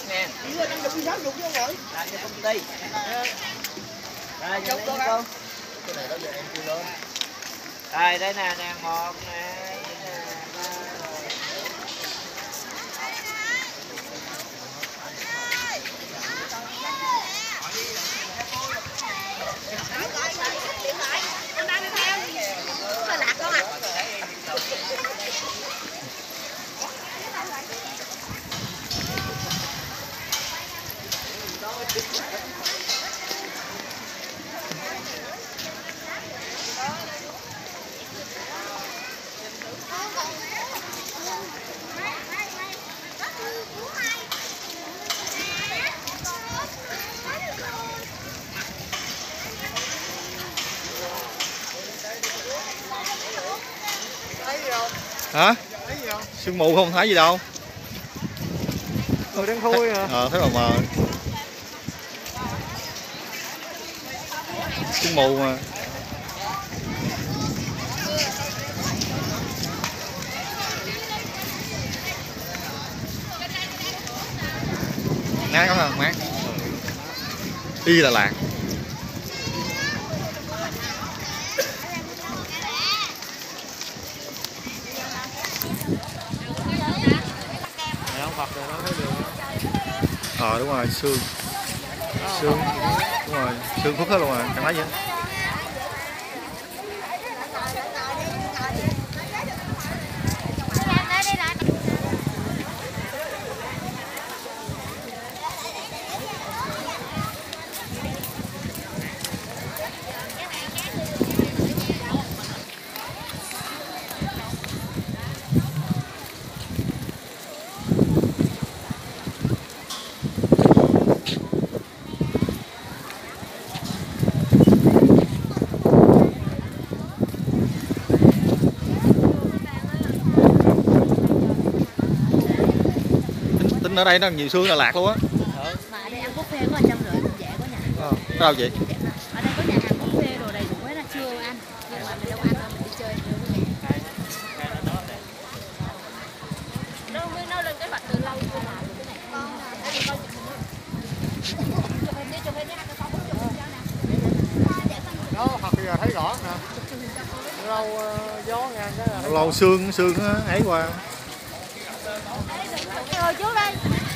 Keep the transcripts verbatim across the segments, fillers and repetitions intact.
ngàn. năm chục sáu chục chứ không rồi. Làm cho công ty. Rồi chục cô. Cái này đó giờ em chưa lên. Rồi đây nè nè một nè. Hả? Sương mù không thấy gì đâu. Tôi đang thui hả? Ờ, thấy mờ mờ. Sương mù mà. Nát lắm không? Mát. Y Đà Lạt. Phật rồi nó thấy đường. Ờ đúng rồi, xương. Xương. Đúng rồi, xương khúc hết luôn rồi, chẳng nói gì hết. Ở đây nó nhiều xương Đà Lạt luôn á. Mà ở đây ăn buffet có một trăm rưỡi cũng dễ quá nhỉ. Ờ, ở đâu vậy? Ở đây có nhà hàng buffet đồ đầy đủ hết là chưa ăn. Nhưng mà mình đâu ăn đâu, mình đi chơi nữa với mẹ. Đâu Nguyên đâu lên kế hoạch từ lâu chưa mà cái này con ở đây coi chụp hình đi, chụp hình đi hai con bốn chụp cho nè. Đó, thật bây giờ thấy rõ nè. Lâu uh, gió ngang cái là Lâu xương xương nó ấy qua. Ngồi trước đây.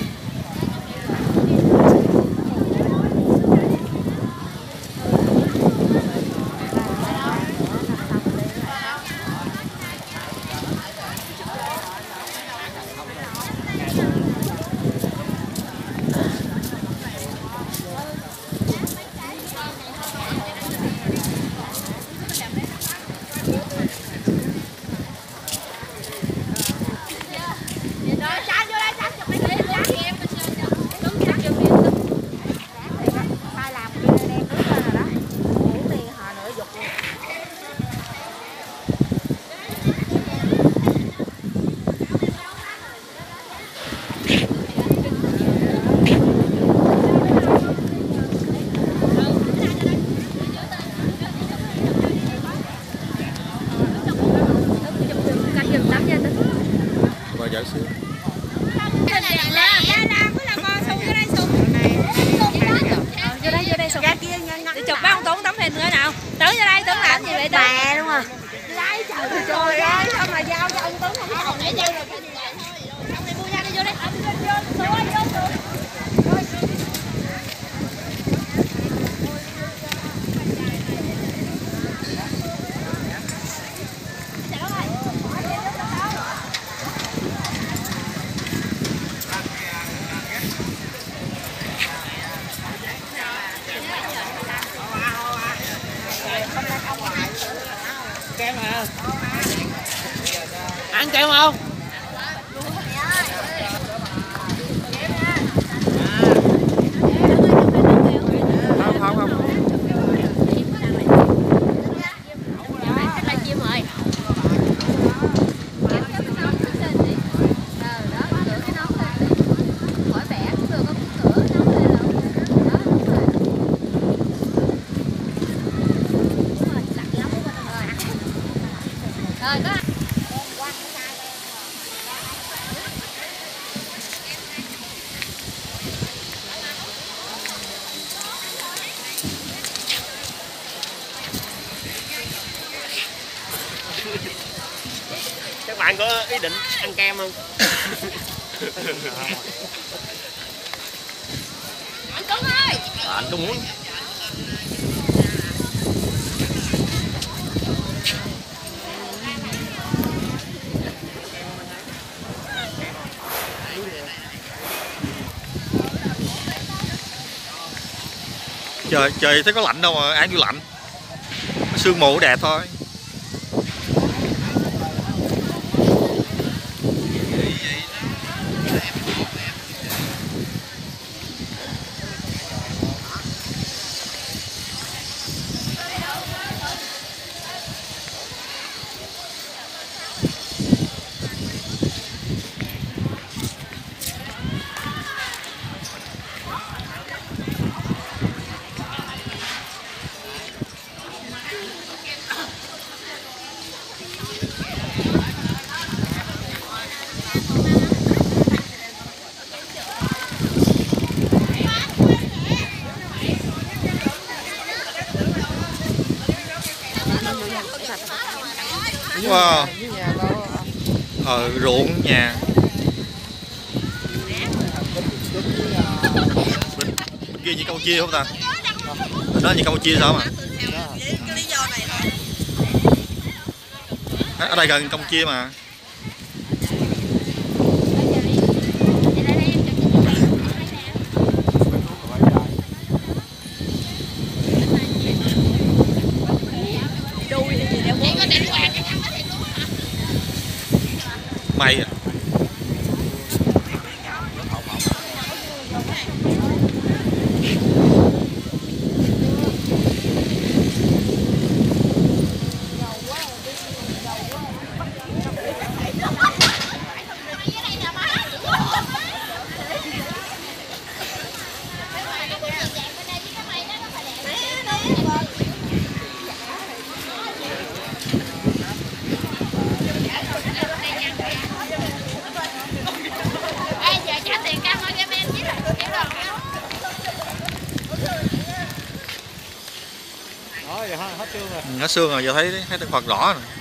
Dở xíu. Cái này là la la với là con xuống vô đây xuống. Vô đây vô đây xuống. Đi chụp bác ông Tuấn tấm hình nữa nào. Tới vô đây Tuấn làm gì vậy Tuấn? Mẹ đúng rồi. Lấy trời trời ơi, sao mà giao cho ông Tuấn không còn để chơi rồi. Ông này mua nha đi vô đây. Vô vô vô. Kem à? Ăn kem không? Không không không. Rồi có Bạn có ý định ăn kem không? Anh Tuấn ơi. À, anh có muốn. Trời trời thấy có lạnh đâu mà ăn vô lạnh. Sương mù đẹp thôi. Wow. Ờ, ruộng nhà. Bên kia như Campuchia không ta? Bên đó như Campuchia sao mà? Ở đây gần Campuchia mà. Mày à. Hết xương rồi. Hết xương rồi, giờ thấy thấy thật rõ rồi.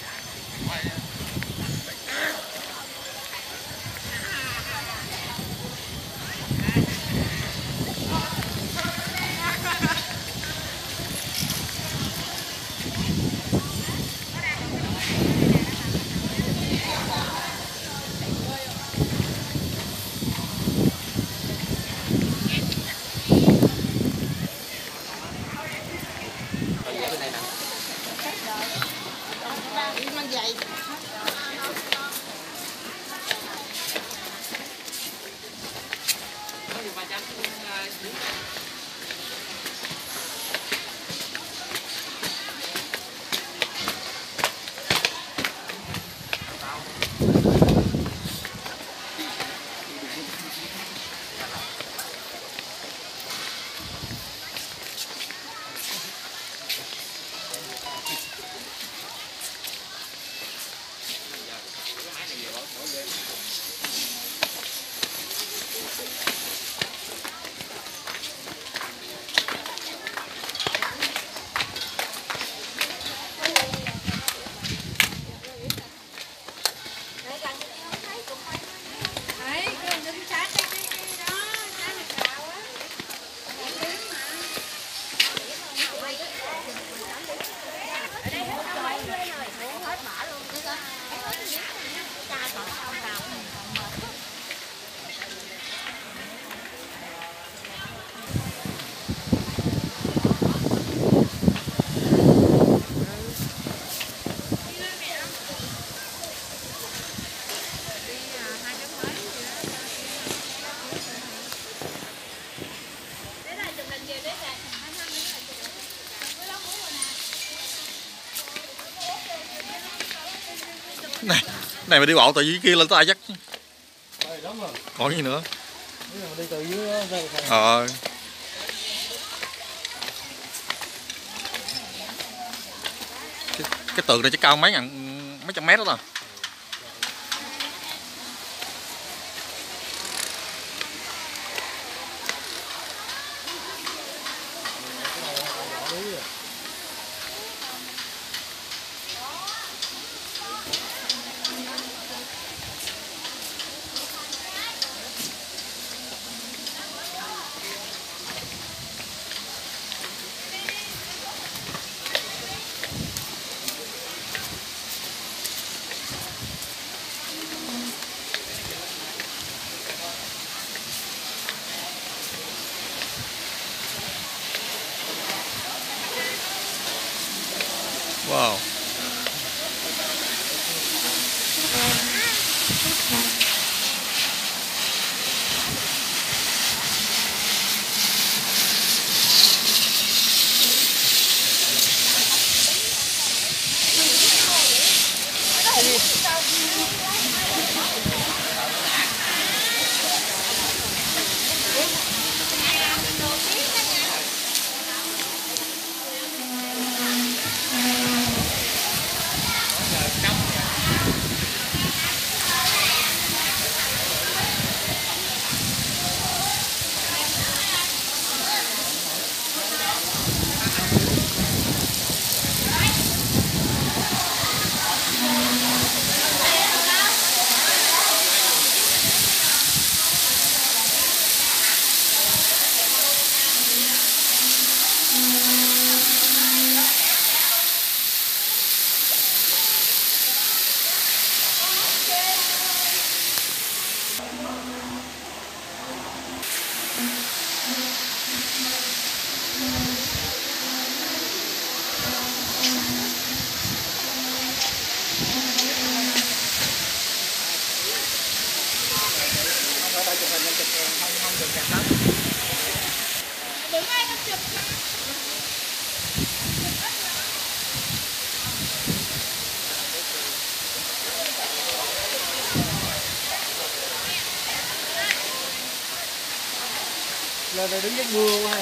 Này, này mà đi bộ từ dưới kia lên tới Ai Dắt. Còn gì nữa? Đi từ dưới đó. Ờ. Cái, cái tường này chắc cao mấy ngàn mấy trăm mét đó ta. Wow. Lên đây đứng dưới mưa quá.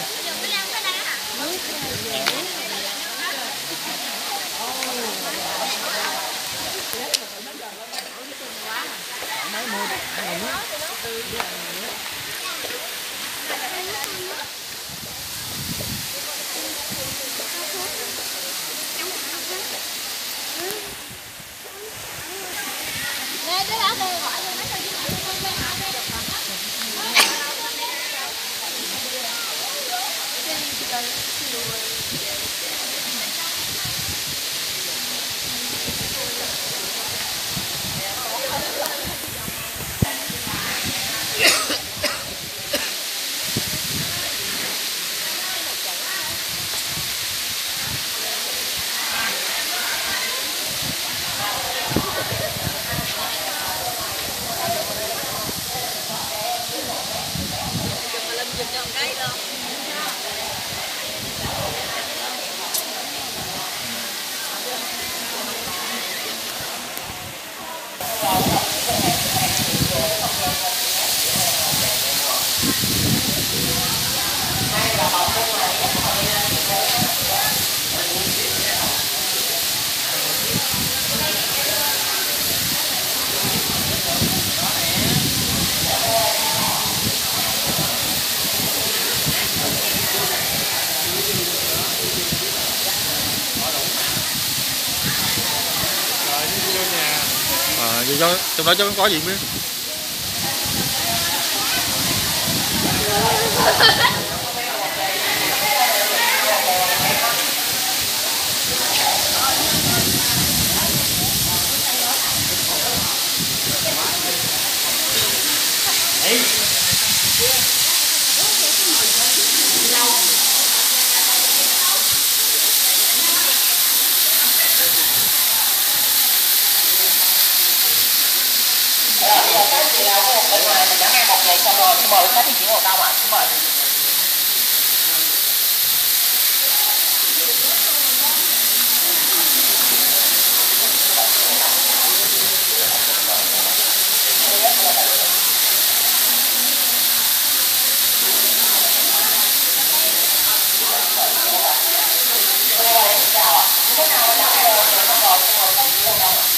À, vậy cho, trong đó cháu có gì biết? Mình đã nghe một ngày xong rồi, xin mời các anh chị ngồi cao ạ, xin mời. Chào ạ. Thế nào đã ngồi rồi xong rồi, xin mời các anh chị ngồi cao ạ.